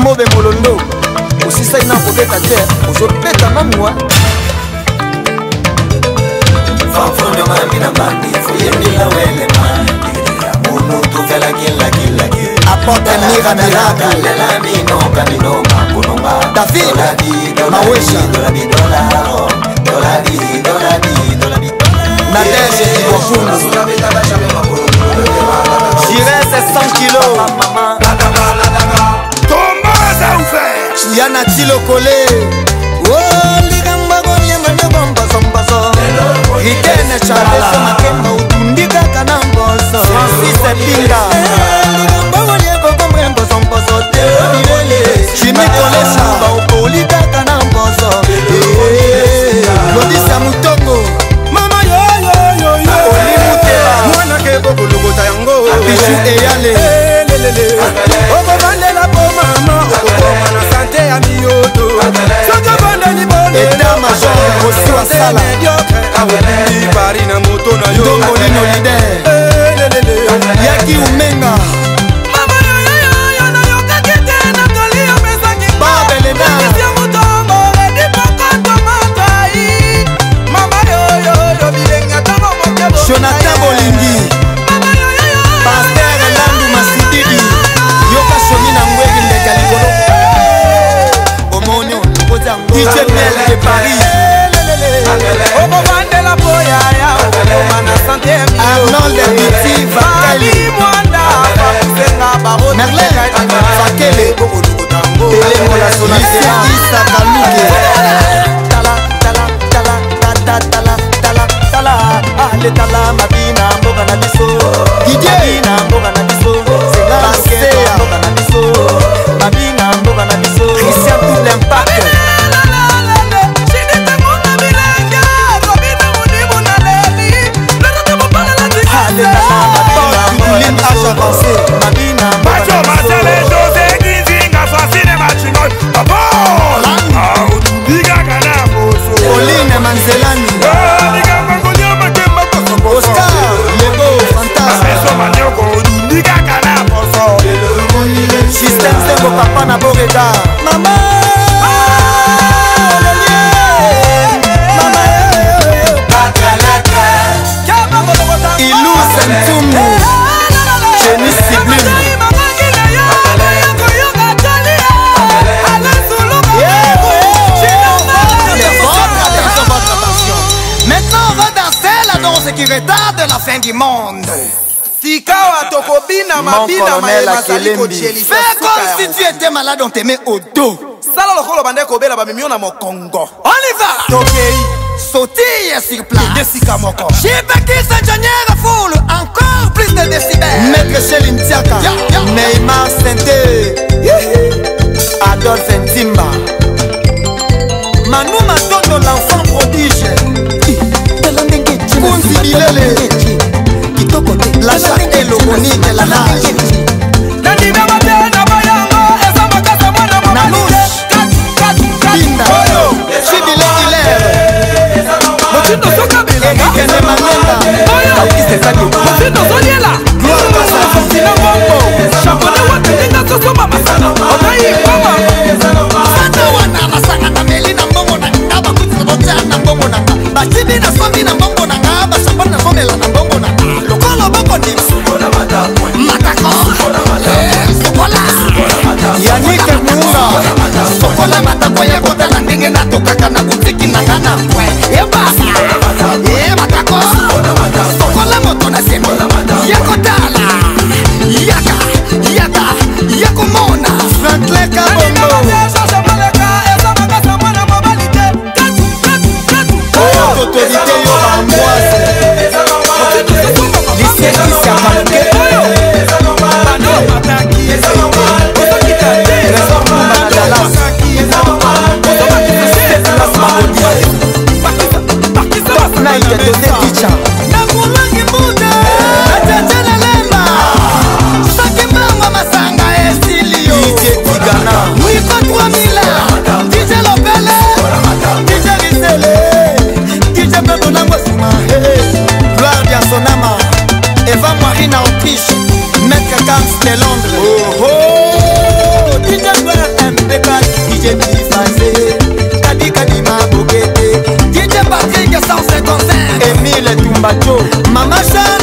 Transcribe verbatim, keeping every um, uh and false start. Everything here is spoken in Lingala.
mobe molondo osisa ina kobeta te ozobeta mamwa fanfonyo mami na mami foyendila wele mami mono tuvela kila kila kila apporte mira miracle lela minonga minonga kunonga David Mawesha Nadège Iwakundu J'irai c'est cent kilos Thomas a ouvert Yana Tilo Kolé Oh ligamba gonyema ne bomba sombaso Ritene Charles Makemba utundika kanamboso Francis Pinga Ligamba gonyema komrembo sombaso Jimmy Kolesa Baopolika kanamboso Lodisa Mutongo Mama yo yo yo yo Olimutela Mwana kebo kulugota yango Bijou eyale Oko bandela po mama Oko koma na sante ya miyoto Soka bandeli bone Eda major Osi wa sala Aweli pari na moto na yo Dongo lino lide Yaki umenga Mama yo yo yo yo na yo kakete na toli yo mesaki Babelena Kisi ya mutongo Redi poko tomatai Mama yo yo yo bilenga tango mokebo Jonathan Bolingi Mama yo yo yo Pasteur Landu Masididi Yoka Shoni na mwegi ndeka likolo Omonyo D J Mel de Paris Obo bandela boya ya Obo mana sante mi Arnold de Biti Vakali Mwanda Fakusenga Baro Merlin Fakele Tele Mola Sonasia Issa Kaluke Tala Tala Tala Tala Tala Tala Tala Ale Tala Mabina Mboga na biso Didier Mboga na biso Basea Mboga na biso Mabina Mboga na biso Christian Double Impact Oline Manzelani Oscar Lego Fantasme Système Zembo Papa na Borega Mama Ilou Sentumu Jenny Siblin Maintenant on va danser la danse qui retarde la fin du monde. Tikawa tokobina mabina maema saliko cheli. Fais comme si tu étais malade, on te met au dos. Sala lokolo bande kobela ba mimio na mokongo. On y va. Tokei sautille sur place. Desika moko. Chibakis ingénieur foule encore plus de décibels. Maître Chéline Tiaka, Neymar Sente, Adolphe Ntimba, Manu Matondo l'enfant prodige. Kunzi Bilele, la chatte et l'ogonique et la nage. Nanouche, Binda, Chibile Hilaire, Erikene Manenda, Gloire Kasa, Fata wana masanga na meli na mbongo na ngaba kuti bocha na mbongo na Bachibi na somi na mbongo na ngaba Sambon na somela na mbongo na Lokolo boko ni Matako Sokola Yannick Munga Sokola matako ya kota na ndenge na tokaka na butiki na ngana mwe Ebasa E matako Sokola moto na semo Yakotala Yaka Yaka Yakomona Franklin Kabongo Autorité yo Amboise Lycée Kissia Kaluke Trésor Mumba na Dallas Naïde Dosé Kicha Nakulangi Mbuda Atete na Lemba Saki Mama Masanga Estilio D J Tigana Mwiko trois mille D J Lopele D J Rizele D J Bebo Nangosima Gloire Diasonama Eva Marina Autriche Maître Gans de Londres Oh oh D J Gloire D J Bifazé, Kadi Kadi Mabogete, D J Patrick cent cinquante-cinq, Emile Tumbacho, Mama Chan.